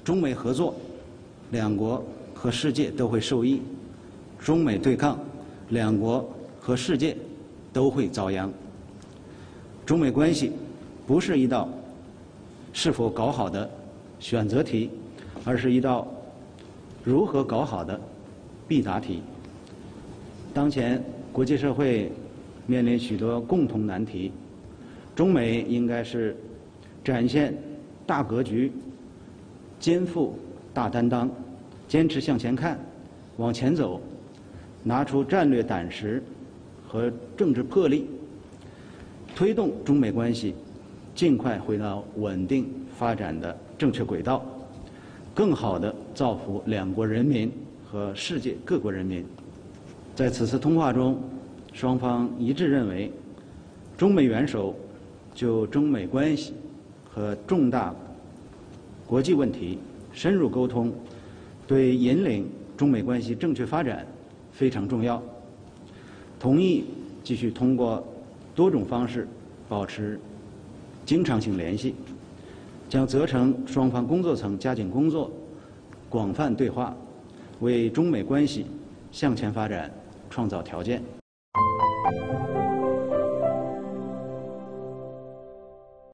中美合作，两国和世界都会受益；中美对抗，两国和世界都会遭殃。中美关系不是一道是否搞好的选择题，而是一道如何搞好的必答题。当前国际社会面临许多共同难题，中美应该是展现大格局，肩负大担当，坚持向前看，往前走，拿出战略胆识和政治魄力，推动中美关系尽快回到稳定发展的正确轨道，更好地造福两国人民和世界各国人民。在此次通话中，双方一致认为，中美元首就中美关系和重大国际问题深入沟通，对引领中美关系正确发展非常重要。同意继续通过多种方式保持经常性联系，将责成双方工作层加紧工作，广泛对话，为中美关系向前发展创造条件。